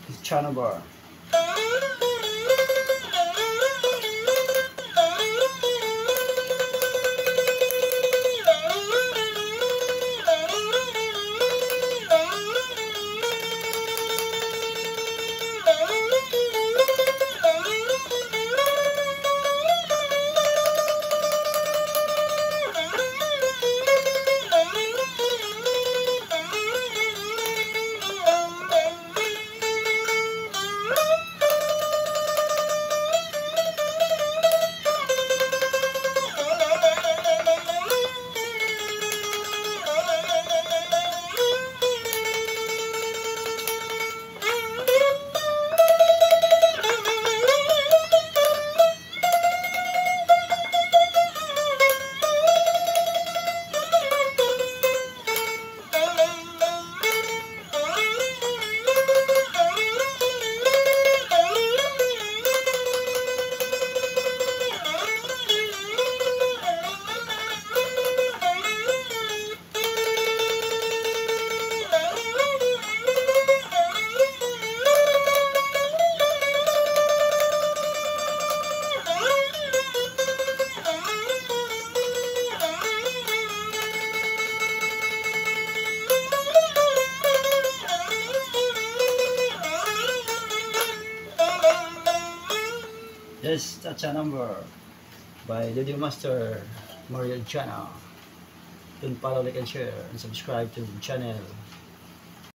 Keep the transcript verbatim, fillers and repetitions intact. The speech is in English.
channel bar. This Chacha number by Diwdiw Master Mariel channel. Don't follow, like, and share, and subscribe to the channel.